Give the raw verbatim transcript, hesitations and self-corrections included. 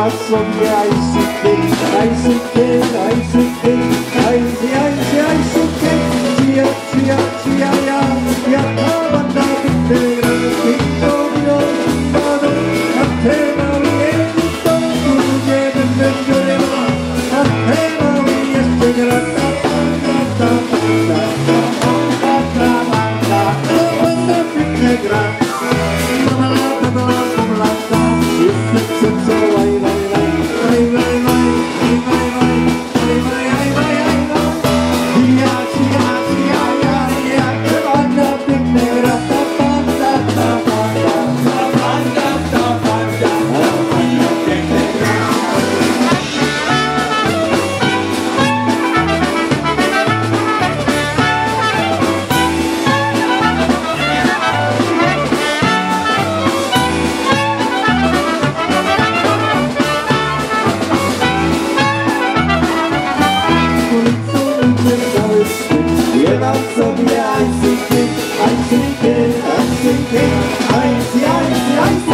na sobie ajsyky, ajsyky, ajsyky, ajsy, ajsy, ajsyky, cia, cia, cia, ja, jaka banda piękna, piękno wino, pado, antena mi jest to, ludzie będę wzięła, antena mi jeszcze gra, ta, ta, ta, ta, ta, ta, ta, ta, to banda piękna gra, la, la, la, la, la, la, la, jest co, co, laj, laj, laj, laj, laj, laj, laj, laj, laj, laj, laj, laj, laj, laj, ja, ja, ja, ja, ja, jaka banda piękna gra, ta, ta, ta, ta, ta, banda, ta, banda, ta, banda piękna gra. Śpiewam sobie ajsyky, ajsyky, ajsyky, ajsy, ajsy, ajsy.